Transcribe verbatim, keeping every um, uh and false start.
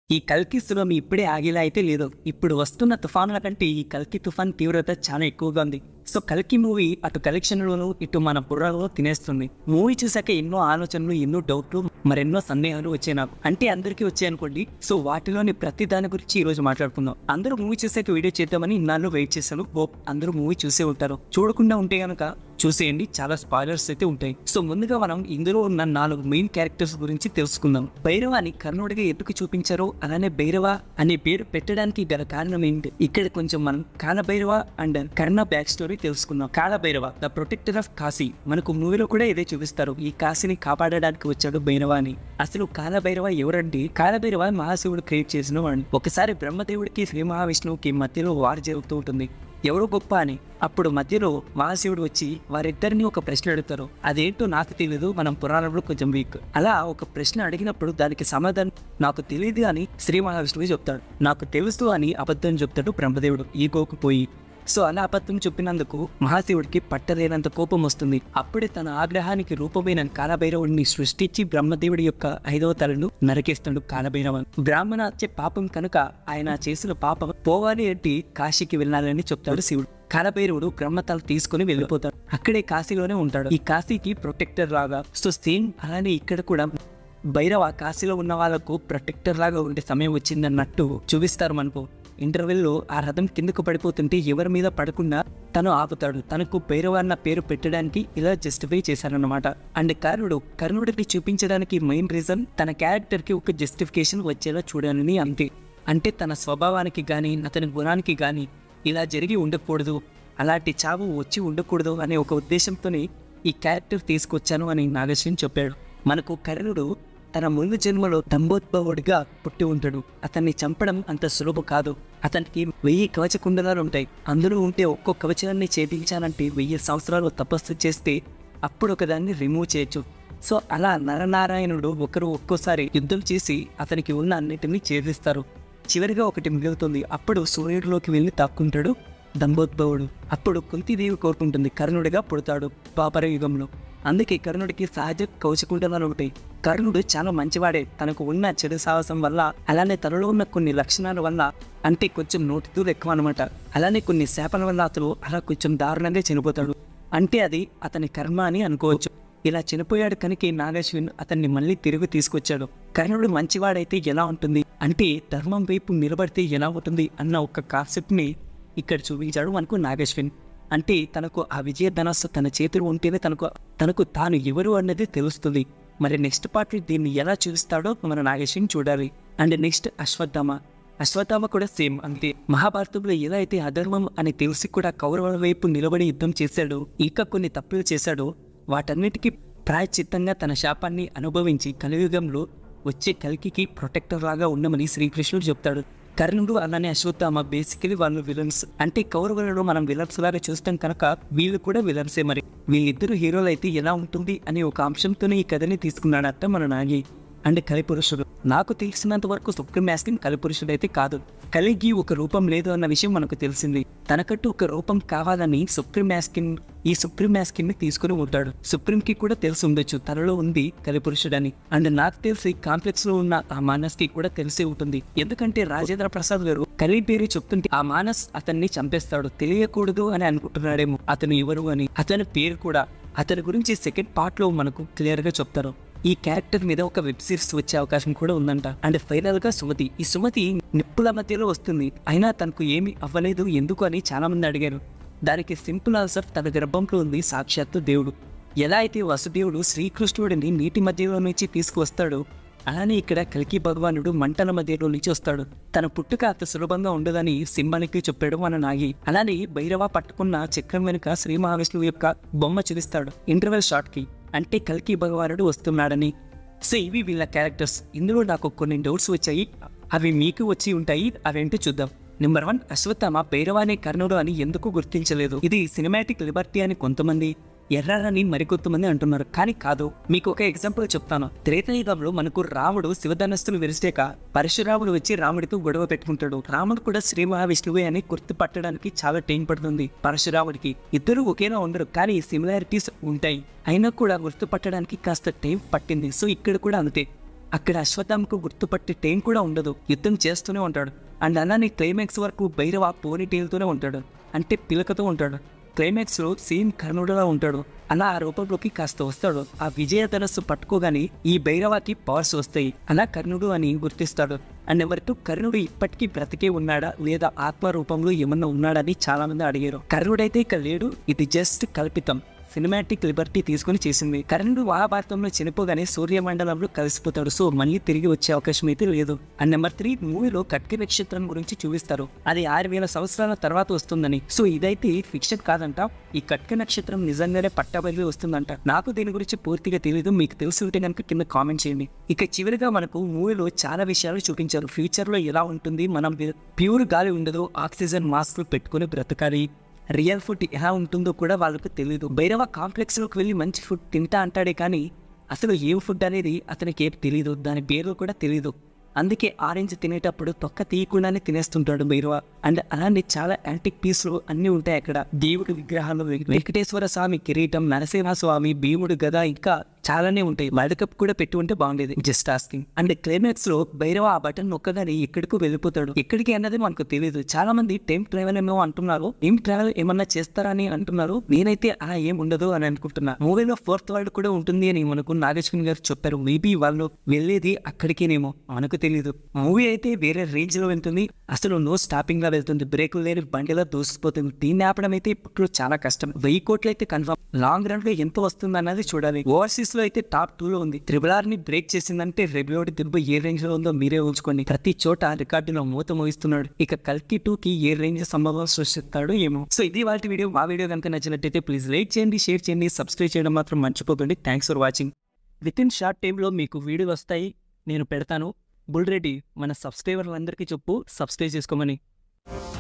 ఈ కల్కి సునామీ ఇప్పుడే ఆగేలా అయితే లేదు. ఇప్పుడు వస్తున్న తుఫానుల కంటే ఈ కల్కి తుఫాన్ తీవ్రత చాలా ఎక్కువగా ఉంది. సో కల్కి మూవీ అటు కలెక్షన్లోను ఇటు మన బుర్రలో తినేస్తుంది. మూవీ చూసాక ఎన్నో ఆలోచనలు, ఎన్నో డౌట్లు, మరెన్నో సందేహాలు వచ్చాయి నాకు. అంటే అందరికీ వచ్చాయి అనుకోండి. సో వాటిలోని ప్రతి దాని గురించి ఈ రోజు మాట్లాడుకుందాం. అందరూ మూవీ చూసాక వీడియో చేద్దామని ఇన్నాళ్ళు వెయిట్ చేశాను. హోప్ అందరూ మూవీ చూసే ఉంటారు. చూడకుండా ఉంటే గనక చూసేయండి, చాలా స్పాయిలర్స్ అయితే ఉంటాయి. సో ముందుగా మనం ఇందులో ఉన్న నాలుగు మెయిన్ క్యారెక్టర్స్ గురించి తెలుసుకుందాం. భైరవాని కర్ణుడిగా ఎందుకు చూపించారో, అలానే భైరవ అనే పేరు పెట్టడానికి గల కారణం ఏంటి, ఇక్కడ కొంచెం మనం Kalabhairava and Karna back story తెలుసుకుందాం. Kalabhairava the protector of Kashi, మనకు మూవీలో కూడా ఇదే చూపిస్తారు. ఈ కాశీని కాపాడడానికి వచ్చాడు భైరవ అని. అసలు కాలభైరవ ఎవరంటే, కాలభైరవ మహాశివుడు క్రియేట్ చేసిన వాడిని. ఒకసారి బ్రహ్మదేవుడికి శ్రీ మహావిష్ణువుకి మధ్యలో వార్ జరుగుతూ ఉంటుంది, ఎవరు గొప్ప అని. అప్పుడు మధ్యలో మహాశివుడు వచ్చి వారిద్దరిని ఒక ప్రశ్న అడుగుతారు. అదేంటో నాకు తెలియదు, మనం పురాణంలో కొంచెం వీక్. అలా ఒక ప్రశ్న అడిగినప్పుడు దానికి సమాధానం నాకు తెలియదు అని శ్రీ మహావిష్ణువు చెప్తాడు. నాకు తెలుసు అని అబద్ధం చెప్తాడు బ్రహ్మదేవుడు ఈగోకు పోయి. సో అలా అబద్ధం చెప్పినందుకు మహాశివుడికి పట్టలేనంత కోపం వస్తుంది. అప్పుడే తన ఆగ్రహానికి రూపమైన కాలభైరవుడిని సృష్టించి బ్రహ్మదేవుడి యొక్క ఐదవ తలను నరికేస్తాడు కాలభైరవ. బ్రాహ్మణ హత్య పాపం కనుక ఆయన చేసిన పాపం పోవాలి అంటే కాశీకి వెళ్ళాలని చెప్తాడు శివుడు. కాలభైరవుడు బ్రహ్మతల తీసుకుని వెళ్ళిపోతాడు. అక్కడే కాశీలోనే ఉంటాడు, ఈ కాశీకి ప్రొటెక్టర్ లాగా. సో సేమ్ అలానే ఇక్కడ కూడా భైరవ కాశీలో ఉన్న వాళ్ళకు ప్రొటెక్టర్ లాగా ఉండే సమయం వచ్చిందన్నట్టు చూపిస్తారు మనకు. ఇంటర్వెల్లో ఆ రథం కిందకు పడిపోతుంటే ఎవరి మీద పడకుండా తను ఆపుతాడు. తనకు భైరవ అన్న పేరు పెట్టడానికి ఇలా జస్టిఫై చేశారన్నమాట. అండ్ కర్ణుడు కర్ణుడిని చూపించడానికి మెయిన్ రీజన్ తన క్యారెక్టర్ కి ఒక జస్టిఫికేషన్ వచ్చేలా చూడాలని అంతే. అంటే తన స్వభావానికి కానీ అతని గుణానికి కానీ ఇలా జరిగి ఉండకూడదు, అలాంటి చావు వచ్చి ఉండకూడదు అనే ఒక ఉద్దేశంతోనే ఈ క్యారెక్టర్ తీసుకొచ్చాను అని నాగశ్విన్ చెప్పాడు. మనకు కర్ణుడు తన ముందు జన్మలో దంభోద్భవుడిగా పుట్టి ఉంటాడు. అతన్ని చంపడం అంత సులభం కాదు. అతనికి వెయ్యి కవచ కుండలాలు ఉంటాయి. అందులో ఉంటే ఒక్కో కవచాన్ని ఛేదించాలంటే వెయ్యి సంవత్సరాలు తపస్సు చేస్తే అప్పుడు ఒకదాన్ని రిమూవ్ చేయొచ్చు. సో అలా నరనారాయణుడు ఒకరు ఒక్కోసారి యుద్ధం చేసి అతనికి ఉన్న అన్నిటినీ ఛేదిస్తారు. చివరిగా ఒకటి మిగులుతుంది. అప్పుడు సూర్యుడిలోకి వెళ్ళి తాక్కుంటాడు దంభోద్భవుడు. అప్పుడు కుంతిదేవి కోరుకుంటుంది కర్ణుడిగా పుడతాడు ద్వాపర యుగంలో. అందుకే కర్ణుడికి సహజ కవచకుండలాలు ఉంటాయి. కర్ణుడు చాలా మంచివాడే. తనకు ఉన్న చెడు సాహసం వల్ల, అలానే తనలో ఉన్న కొన్ని లక్షణాల వల్ల, అంటే కొంచెం నోటిదూరు ఎక్కువ అనమాట, అలానే కొన్ని శాపల వల్ల అతను అలా కొంచెం దారుణంగా చనిపోతాడు. అంటే అది అతని కర్మ అని అనుకోవచ్చు. ఇలా చనిపోయాడు కనుక నాగశ్విన్ అతన్ని మళ్ళీ తిరిగి తీసుకొచ్చాడు. కర్ణుడు మంచివాడైతే ఎలా ఉంటుంది, అంటే ధర్మం వైపు నిలబడితే ఎలా ఉంటుంది అన్న ఒక కాన్సెప్ట్ని ఇక్కడ చూపించాడు మనకు నాగశ్విన్. అంటే తనకు ఆ విజయ ధనస్సు తన చేతులు ఉంటేనే తనకు తనకు తాను ఎవరు అన్నది తెలుస్తుంది. మరి నెక్స్ట్ పార్ట్ దీన్ని ఎలా చూపిస్తాడో మన నాగేశ్వరిని చూడాలి. And next Ashwatthama. అశ్వత్థామ కూడా సేమ్ అంతే. మహాభారతంలో ఎలా అయితే అధర్మం అని తెలిసి కూడా కౌరవుల వైపు నిలబడి యుద్ధం చేశాడో, ఇంకా కొన్ని తప్పులు చేశాడో, వాటన్నిటికీ ప్రాయశ్చిత్తంగా తన శాపాన్ని అనుభవించి కలియుగంలో వచ్చే కల్కికి ప్రొటెక్టర్ లాగా ఉండమని శ్రీకృష్ణుడు చెప్తాడు. కర్ణుడు అలానే అశ్వత్థామ బేసికలీ వాళ్ళు విలన్స్. అంటే కౌరవులలో మనం విలన్స్ లాగా చూస్తాం కనుక వీళ్ళు కూడా విలన్సే. మరి వీళ్ళిద్దరు హీరోలు అయితే ఎలా ఉంటుంది అనే ఒక అంశంతోనే ఈ కథని తీసుకున్నాడట మన నాగి. అండ్ కలిపురుషుడు, నాకు తెలిసినంత వరకు సుప్రీం మ్యాస్కిన్ కలిపురుషుడు అయితే కాదు. కలిగి ఒక రూపం లేదు అన్న విషయం మనకు తెలిసింది. తనకట్టు ఒక రూపం కావాలని సుప్రీం మ్యాస్కిన్ ఈ సుప్రీం మ్యాస్కిన్ ని తీసుకుని ఉంటాడు. సుప్రీం కి కూడా తెలిసి ఉండొచ్చు తనలో ఉంది కలిపురుషుడని. అండ్ నాకు తెలిసి కాంప్లెక్స్ లో ఉన్న ఆ మానస్ కి కూడా తెలిసే ఉంటుంది. ఎందుకంటే రాజేంద్ర ప్రసాద్ గారు కలి పేరు చెప్తుంటే ఆ మానస్ అతన్ని చంపేస్తాడు. తెలియకూడదు అని అనుకుంటున్నాడేమో అతను ఎవరు అని. అతని పేరు కూడా అతని గురించి సెకండ్ పార్ట్ లో మనకు క్లియర్ గా చెప్తారు. ఈ క్యారెక్టర్ మీద ఒక వెబ్ సిరీస్ వచ్చే అవకాశం కూడా ఉందంట. అండ్ ఫైనల్ గా సుమతి. ఈ సుమతి నిప్పుల మధ్యలో వస్తుంది, అయినా తనకు ఏమి అవ్వలేదు ఎందుకు అని చాలా మంది అడిగారు. దానికి సింపుల్ ఆన్సర్, తన గర్భంలో ఉంది సాక్షాత్తు దేవుడు. ఎలా అయితే వసుదేవుడు శ్రీకృష్ణుడిని నీటి మధ్యలో నుంచి తీసుకువస్తాడు, అలానే ఇక్కడ కల్కి భగవానుడు మంటల మధ్యలో నుంచి వస్తాడు. తన పుట్టుక అంత సులభంగా ఉండదని సింహానికి చెప్పాడు మన నాగి. అలానే భైరవ పట్టుకున్న చక్రం వెనుక శ్రీ మహావిష్ణువు యొక్క బొమ్మ చూపిస్తాడు ఇంటర్వెల్ షాట్ కి, అంటే కల్కి భగవానుడు వస్తున్నాడని. సో ఇవి వీళ్ళ క్యారెక్టర్స్. ఇందులో నాకు కొన్ని డౌట్స్ వచ్చాయి, అవి మీకు వచ్చి ఉంటాయి. అవేంటో చూద్దాం. నెంబర్ వన్, అశ్వత్థామ భైరవానే కర్ణుడు అని ఎందుకు గుర్తించలేదు? ఇది సినిమాటిక్ లిబర్టీ అని కొంతమంది, ఎర్రని మరికొంతమంది అంటున్నారు, కానీ కాదు. మీకు ఒక ఎగ్జాంపుల్ చెప్తాను. త్రేతాయుగంలో మనకు రాముడు శివధనస్సును విరిచాక పరశురాముడు వచ్చి రాముడితో గొడవ పెట్టుకుంటాడు. రాముడు కూడా శ్రీ మహావిష్ణువే అని గుర్తుపట్టడానికి చాలా టైం పడుతుంది పరశురాముడికి. ఇద్దరు ఒకేలా ఉండరు, కానీ సిమిలారిటీస్ ఉంటాయి. అయినా కూడా గుర్తుపట్టడానికి కాస్త టైం పట్టింది. సో ఇక్కడ కూడా అంతే. అక్కడ అశ్వత్థామకు గుర్తుపట్టే టైం కూడా ఉండదు, యుద్ధం చేస్తూనే ఉంటాడు. అండ్ అలానే క్లైమాక్స్ వరకు భైరవ పోనీ టైల్తోనే ఉంటాడు, అంటే పిలకతో ఉంటాడు. క్లైమాక్స్లో సేమ్ కర్ణుడులా ఉంటాడు. అలా ఆ రూపంలోకి కాస్త వస్తాడు. ఆ విజయ ధనస్సు పట్టుకోగానే ఈ భైరవకి పవర్స్ వస్తాయి. అలా కర్ణుడు అని గుర్తిస్తాడు. అండ్ ఎవరితో కర్ణుడు ఇప్పటికీ బ్రతికే ఉన్నాడా లేదా ఆత్మ రూపంలో ఏమన్నా ఉన్నాడని చాలా మంది అడిగారు. కర్ణుడైతే ఇక లేడు, ఇది జస్ట్ కల్పితం, సినిమాటిక్ లిబర్టీ తీసుకుని చేసింది. కర్ణుడు మహాభారతంలో చనిపోగానే సూర్యమండలంలో కలిసిపోతాడు. సో మళ్ళీ తిరిగి వచ్చే అవకాశం అయితే లేదు. అండ్ నెంబర్ త్రీ, మూవీలో కట్కి నక్షత్రం గురించి చూపిస్తారు. అది ఆరు వేల సంవత్సరాల తర్వాత వస్తుందని. సో ఇదైతే ఫిక్షన్ కాదంట, ఈ కట్కి నక్షత్రం నిజంగానే పట్టబయలు వస్తుందంట. నాకు దీని గురించి పూర్తిగా తెలియదు, మీకు తెలిసి ఉంటే కనుక కింద కామెంట్ చేయండి. ఇక చివరిగా మనకు మూవీలో చాలా విషయాలు చూపించారు. ఫ్యూచర్ లో ఎలా ఉంటుంది, మనం ప్యూర్ గాలి ఉండదు, ఆక్సిజన్ మాస్క్ పెట్టుకుని బ్రతకాలి, రియల్ ఫుడ్ ఎలా ఉంటుందో కూడా వాళ్ళకు తెలియదు. భైరవ కాంప్లెక్స్లోకి వెళ్ళి మంచి ఫుడ్ తింటా అంటాడే కానీ అసలు ఏం ఫుడ్ అనేది అతనికి ఏం తెలియదు, దాని పేరు కూడా తెలియదు. అందుకే ఆరెంజ్ తినేటప్పుడు తొక్క తీయకుండానే తినేస్తుంటాడు భైరవ. అండ్ అలానే చాలా యాంటిక్ పీస్లు అన్నీ ఉంటాయి అక్కడ. దేవుడి విగ్రహాలు, వెంకటేశ్వర స్వామి కిరీటం, నరసింహ స్వామి, భీముడు గద, ఇంకా చాలానే ఉంటాయి. వరల్డ్ కప్ కూడా పెట్టి ఉంటే బాగుండేది, జస్ట్ ఆస్కింగ్. అండ్ క్లైమాక్స్ లో భైరవ ఆ బటన్ నొక్కగానే ఎక్కడికో వెళ్ళిపోతాడు. ఎక్కడికి అన్నది మనకు తెలియదు. చాలా మంది టైం ట్రావెల్ ఏమో అంటున్నారు, టైం ట్రావెల్ ఏమన్నా చేస్తారా అని అంటున్నారు. నేనైతే అలా ఏం ఉండదు అని అనుకుంటున్నా. మూవీలో ఫోర్త్ వరల్డ్ కూడా ఉంటుంది అని మనకు నాగేశ్వరి గారు చెప్పారు. మేబీ వాళ్ళు వెళ్ళేది అక్కడికేనేమో, మనకు తెలియదు. మూవీ అయితే వేరే రేంజ్ లో వెళ్తుంది, అసలు నో స్టాపింగ్ గా వెళ్తుంది, బ్రేకులు లేని బండిలో దూసిపోతుంది. దీన్ని ఆపడం అయితే ఇప్పుడు చాలా కష్టం. వెయ్యి కోట్లు అయితే కన్ఫర్మ్. లాంగ్ రన్ లో ఎంత వస్తుంది అన్నది చూడాలి. ఓవర్సీస్ లో అయితే టాప్ టూ లో ఉంది. త్రిబుల్ ఆర్ ని బ్రేక్ చేసిందంటే రెగ్యులర్ దిబ్బ ఏ రేంజ్ లో ఉందో మీరే ఉంచుకోండి. ప్రతి చోట రికార్డులో మూత మోగిస్తున్నాడు. ఇక కల్కి టూ కి ఏ రేంజ్ సంభవం సృష్టిస్తాడు ఏమో. సో ఇది వాళ్ళ వీడియో. మా వీడియో కనుక నచ్చినట్టయితే ప్లీజ్ లైక్ చేయండి, షేర్ చేయండి, సబ్స్క్రైబ్ చేయడం మాత్రం మర్చిపోకండి. Thanks for watching. Within short టైంలో మీకు వీడియోలు వస్తాయి, నేను పెడతాను. బుల్ రెడ్డి మన సబ్స్క్రైబర్లందరికీ చెప్పు సబ్స్క్రైబ్ చేసుకోమని.